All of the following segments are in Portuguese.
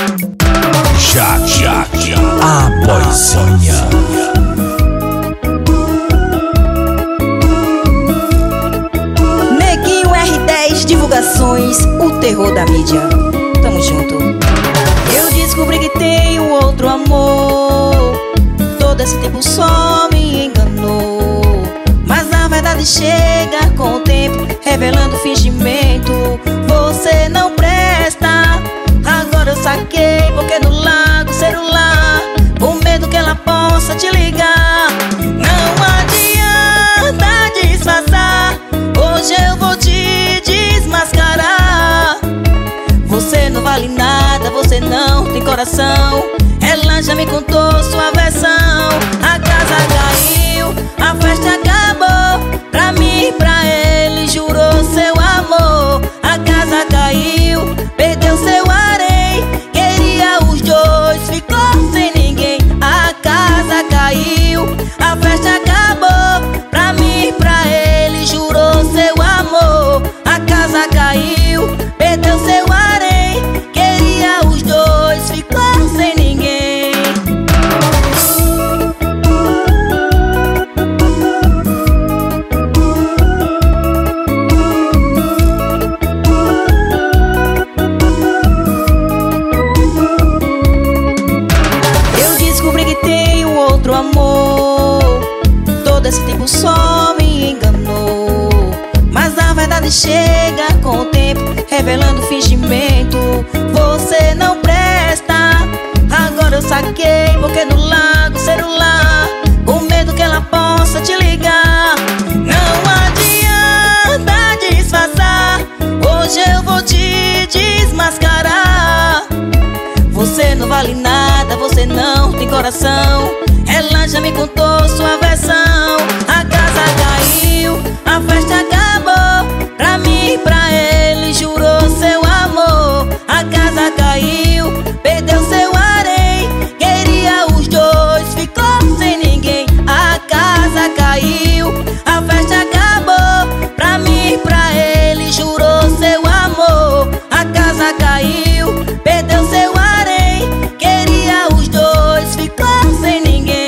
Jaque, a boizinha. Neguinho R10 Divulgações, o terror da mídia. Tamo junto. Eu descobri que tenho outro amor. Todo esse tempo só me enganou. Mas na verdade chega com o tempo, revelando fingimento. Você não presta. Agora eu saquei porque no lago celular, com medo que ela possa te ligar. Não adianta disfarçar, hoje eu vou te desmascarar. Você não vale nada, você não tem coração. Ela já me contou sua versão. A casa caiu, a festa acabou. Pra mim, pra ele, jurou seu amor. A casa caiu, perdeu seu harém. Queria os dois, ficou sem ninguém. A casa caiu, a festa acabou. Pra mim, pra ele, jurou seu amor. A casa caiu, perdeu seu harém. Queria os dois, ficou sem ninguém. Amor, todo esse tempo só me enganou. Mas na verdade chega com o tempo, revelando fingimento. Você não presta. Agora eu saquei porque no lago celular, com medo que ela possa te ligar. Não adianta disfarçar, hoje eu vou te desmascarar. Você não vale nada, você não tem coração. Ela já me contou sua versão. A casa caiu, a festa acabou. Pra mim, pra ele, jurou seu amor. A casa caiu, perdeu seu harém. Queria os dois, ficou sem ninguém. A casa caiu, a festa acabou. Pra mim, pra ele, jurou seu amor. A casa caiu, perdeu seu harém. Queria os dois, ficou sem ninguém.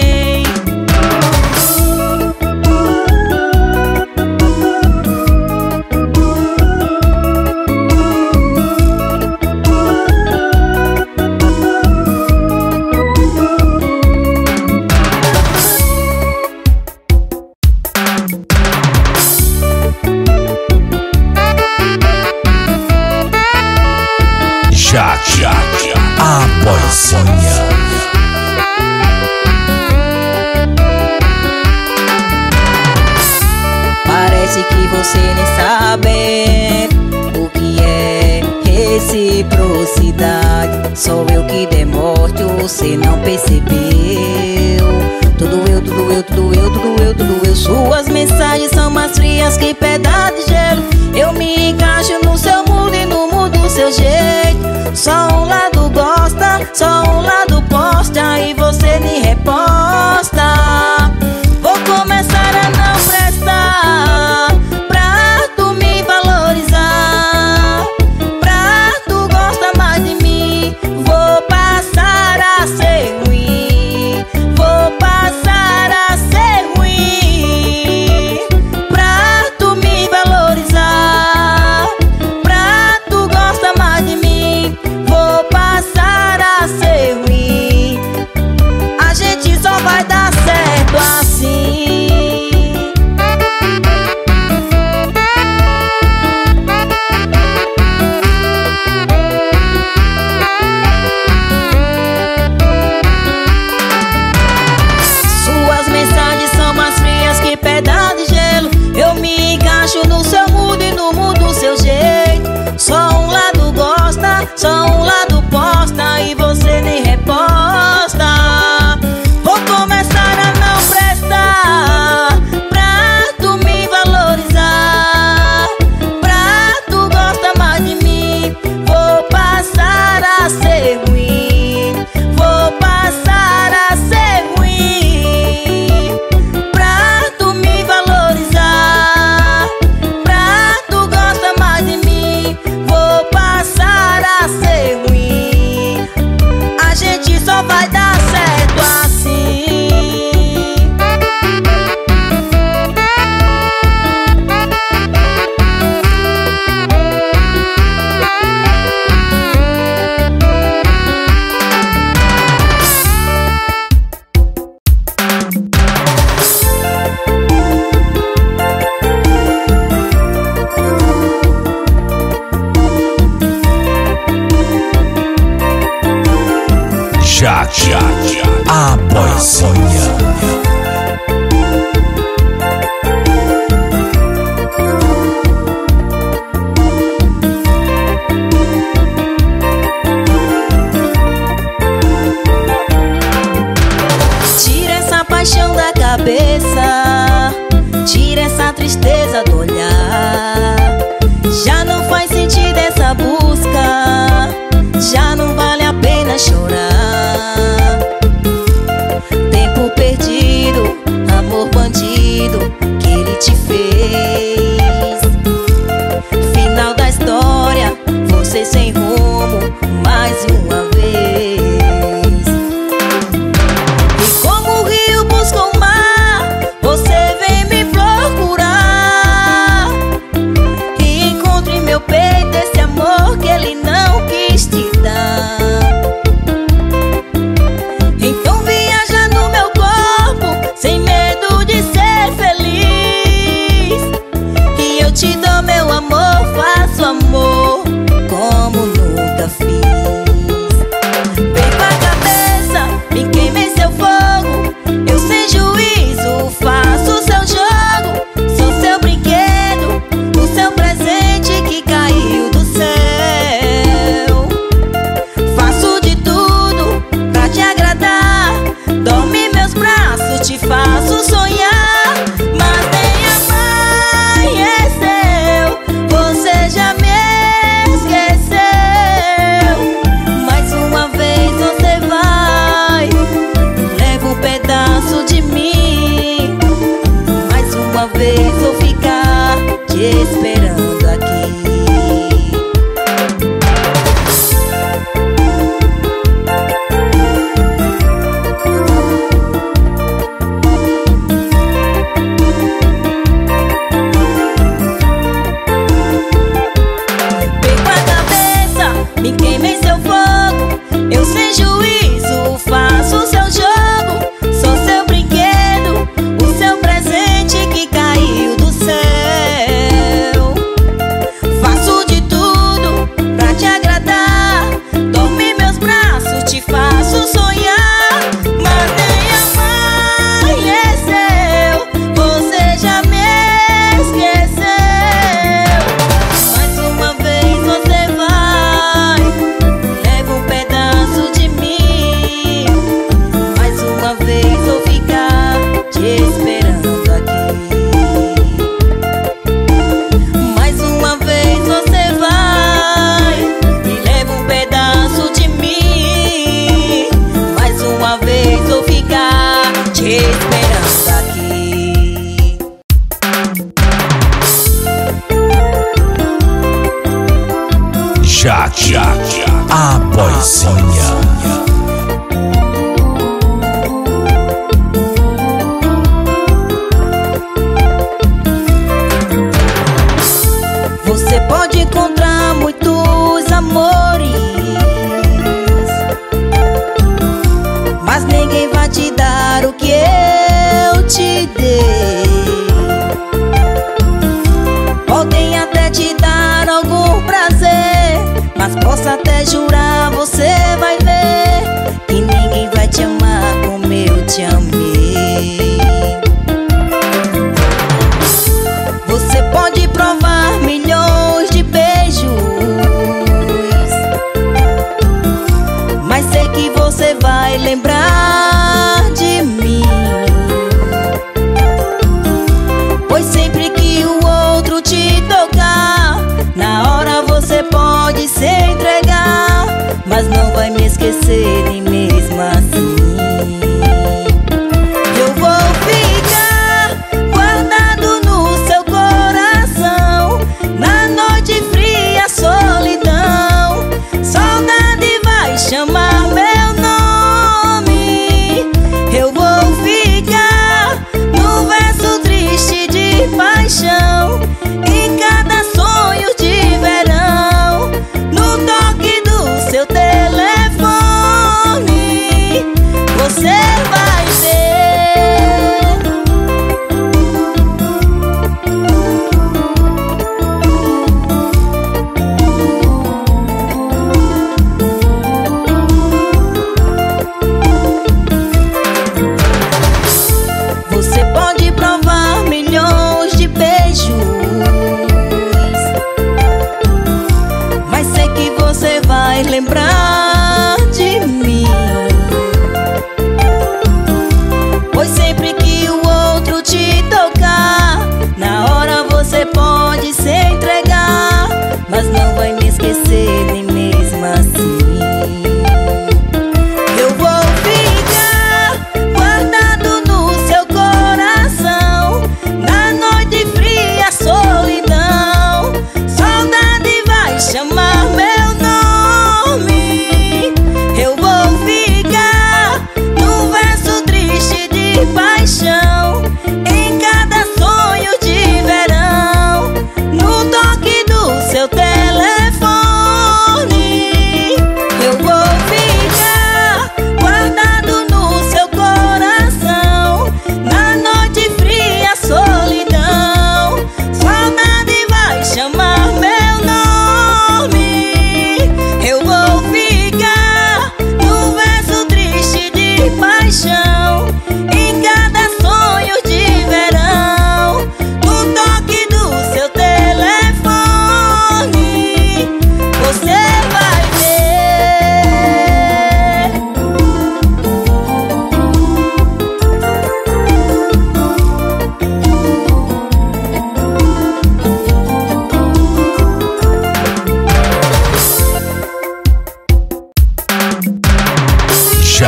Jaque, a boizinha. Parece que você nem sabe o que é reciprocidade. Sou eu que demorte, você não percebeu. Tudo eu, tudo eu, tudo eu, tudo eu, tudo eu. Suas mensagens são mais frias que pedra de gelo. Eu me encaixo no seu mundo e no mundo do seu jeito. Só um lado gosta, só um lado posta e você nem reposta. Vou começar a não prestar pra tu me valorizar. Pra tu gostar mais de mim, vou passar a ser ruim. Vou passar a ser ruim. Pra tu me valorizar. Pra tu gostar mais de mim, vou passar a ser ruim. A gente só vai dar certo assim. Suas mensagens são mais frias que pedra de gelo. Eu me encaixo no seu mundo e no mundo do seu jeito. Só um lado gosta, só um lado posta e você nem reposta. Vou começar a não prestar pra tu me valorizar. Pra tu gostar mais de mim, vou passar a ser ruim. Vou passar a ser ruim. Pra tu me valorizar. Pra tu gostar mais de mim, vou passar a ser ruim. a boizinha. Tira essa paixão da cabeça, tira essa tristeza do olhar. Já não faz sentido essa busca, já não vale a pena chorar. Tempo perdido, amor bandido que ele te fez. Final da história, você sem rumo mais uma vez. E como o rio busca o mar, você vem me procurar e encontre em meu peito esse amor que ele não quis te dar. Então viaja no meu corpo sem medo de ser feliz, e eu te dou meu amor, faço amor como nunca fiz. Perco a cabeça, me queime em seu fogo, eu sem juízo faço o seu jogo. Sou seu brinquedo, o seu presente que caiu do céu. Faço de tudo pra te agradar, dorme em meus braços, te faço sonhar. Mas nem amanheceu, você já me esqueceu. Mais uma vez você vai, leva um pedaço de mim. Mais uma vez vou ficar te esperando aqui. Perco a cabeça, me queima em seu fogo, eu sem juízo faço o seu jogo. Sou seu brinquedo, o seu presente que caiu do céu. Faço de tudo pra te agradar, dorme em meus braços, te faço sonhar. Mas nem amanheceu, você já me esqueceu. Mais uma vez você vai, leva um pedaço de mim. Mais uma vez vou ficar te esperando aqui. Mais uma vez você vai e leva um pedaço de mim. Mais uma vez vou ficar te esperando aqui. Jaque, a boizinha. Você pode encontrar muitos amores, mas ninguém vai te dar o que eu te dei. Podem até te dar algum prazer, mas posso até jurar, você vai ver que ninguém vai te amar como eu te amei. Você pode provar milhões de beijos, mas sei que você vai lembrar de mim. Pois sempre que o outro te tocar, na hora você pode se entregar, mas não vai me esquecer nem mesmo assim. Eu vou ficar guardado no seu coração, na noite fria, solidão. Saudade vai chamar meu nome. Eu vou ficar no verso triste de paixão, em cada sonho de verão, no toque do seu telefone. Você vai ver.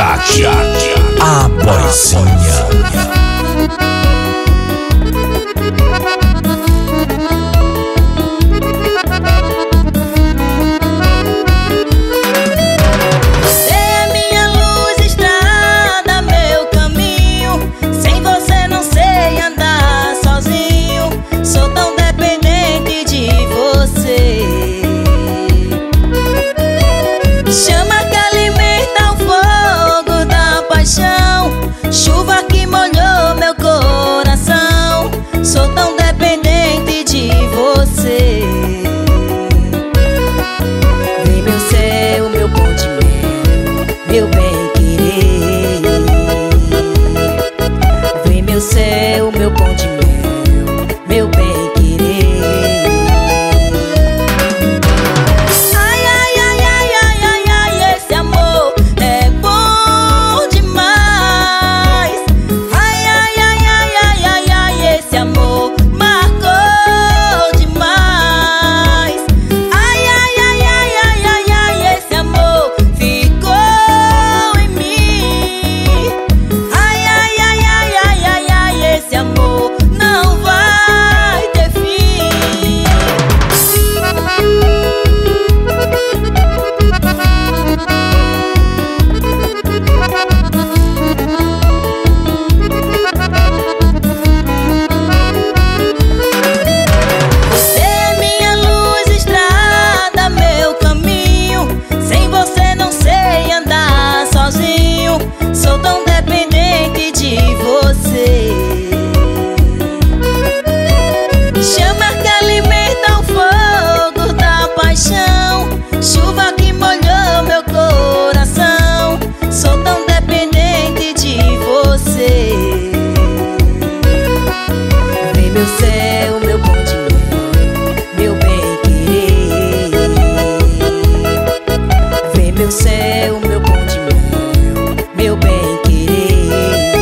Jádia, a boizinha. Chuva que molhou meu coração, sou tão dependente de você. Vem meu céu, meu pão de mel, meu bem querer. Vem meu céu, meu pão de mel, meu bem querer. Ai, ai, ai, ai, ai, ai, ai, esse amor é bom demais. Esse amor marcou demais. Ai, ai, ai, ai, ai, ai, ai, esse amor ficou em mim. Ai, ai, ai, ai, ai, ai, ai, esse amor não vai ter fim. Sou tão dependente de você. Chama que alimenta o fogo da paixão, chuva que molhou meu coração. Sou tão dependente de você. Vem meu céu, meu pão de mel, meu bem querer. Vem meu céu, meu pão de mel, meu bem querer.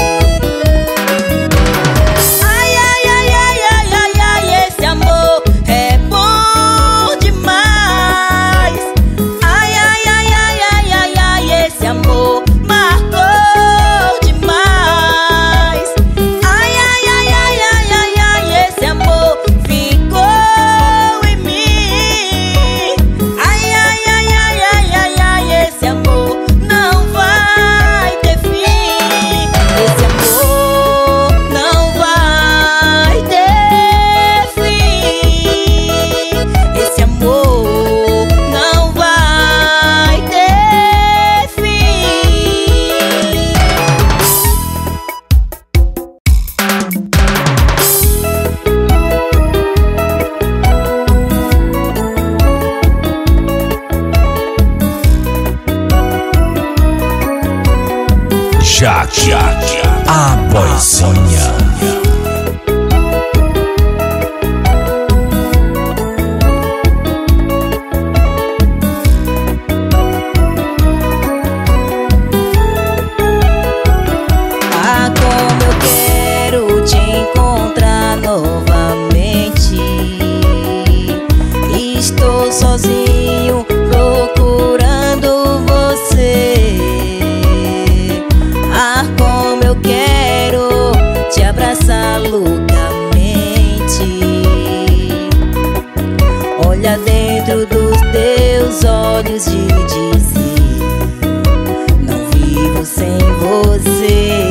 Ai, ai, ai, ai, ai, ai, ai, esse amor é bom demais. Ai, ai, ai, ai, ai, ai, ai, esse amor marcou demais. Ai, ai, ai, ai, ai, ai, ai, esse amor ficou em mim. Ai, ai, ai, ai, ai, ai, ai, esse amor não vai ter fim. Esse amor não vai ter fim. Esse amor não vai ter fim. Jádia, a boizinha. Ah, como eu quero te encontrar novamente. Estou sozinho procurando você. Ah, como eu quero te abraçar loucamente. Olha dentro dos teus olhos e dizer: não vivo sem você.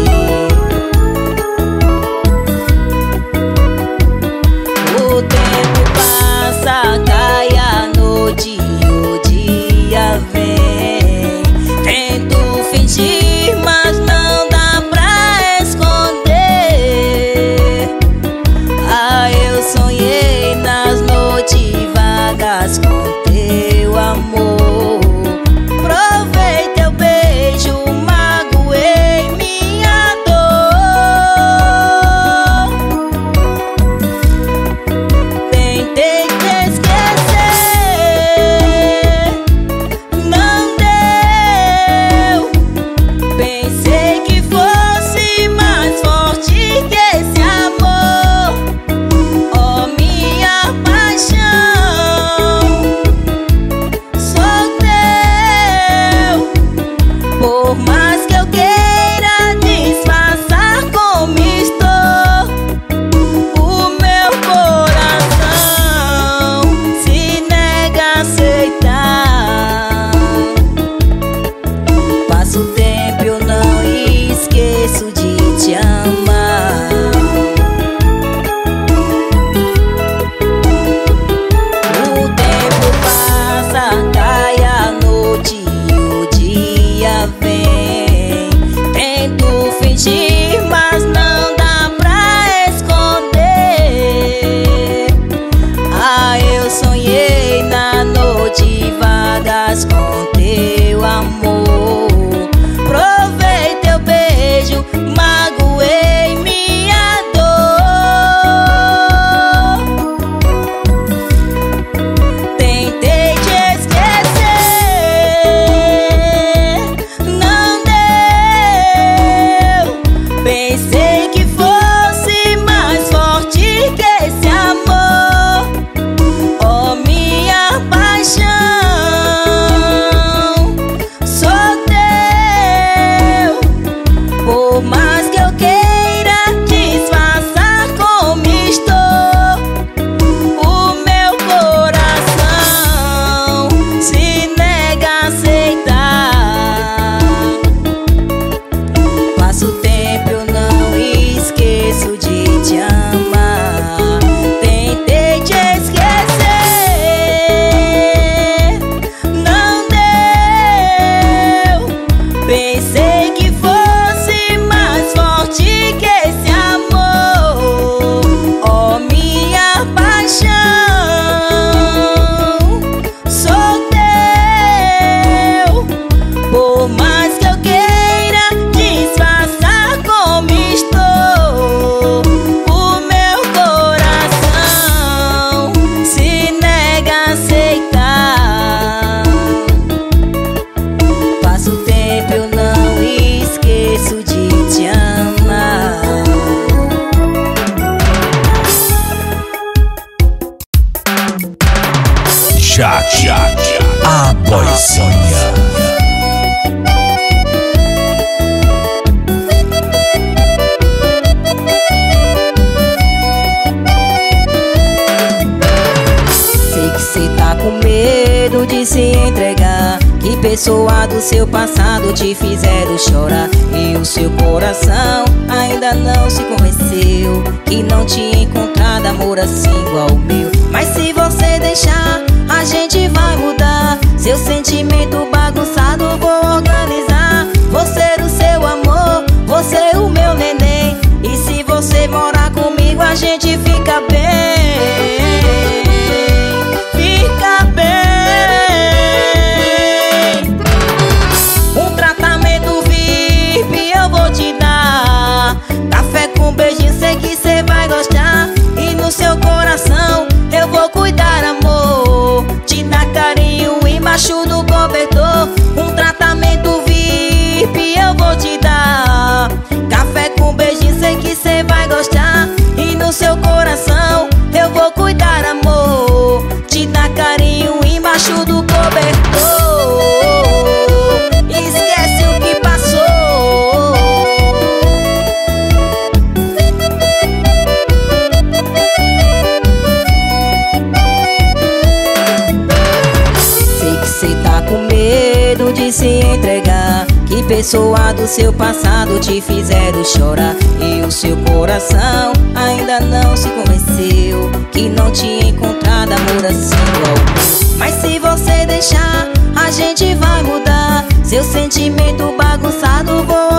O tempo passa, cai a noite e o dia vem. Tento fingir, mas não dá pra esconder. Ah, eu sonhei nas noites vagas com teu amor. pessoa do seu passado te fizeram chorar e o seu coração ainda não se convenceu que não tinha encontrado amor assim igual o meu. Mas se você deixar, a gente vai mudar. Seu sentimento bagunçado vou organizar. Você o seu amor, você o meu neném. E se você morar comigo, a gente fica bem. Fica bem. Um tratamento VIP eu vou te dar. Café com beijinho, sei que cê vai gostar. E no seu coração eu vou cuidar, amor. Te dar carinho embaixo do cobertor. Um tratamento VIP eu vou te dar. Café com beijinho, sei que cê vai gostar. E no seu coração eu vou cuidar, amor. Te dar carinho embaixo do cobertor. Esquece o que passou. Sei que cê tá com medo de se entregar, que pessoa do seu passado te fizeram chorar e o seu coração ainda não se convenceu que não tinha encontrado amor assim igual o meu. Mas se você deixar, a gente vai mudar. Seu sentimento bagunçado vou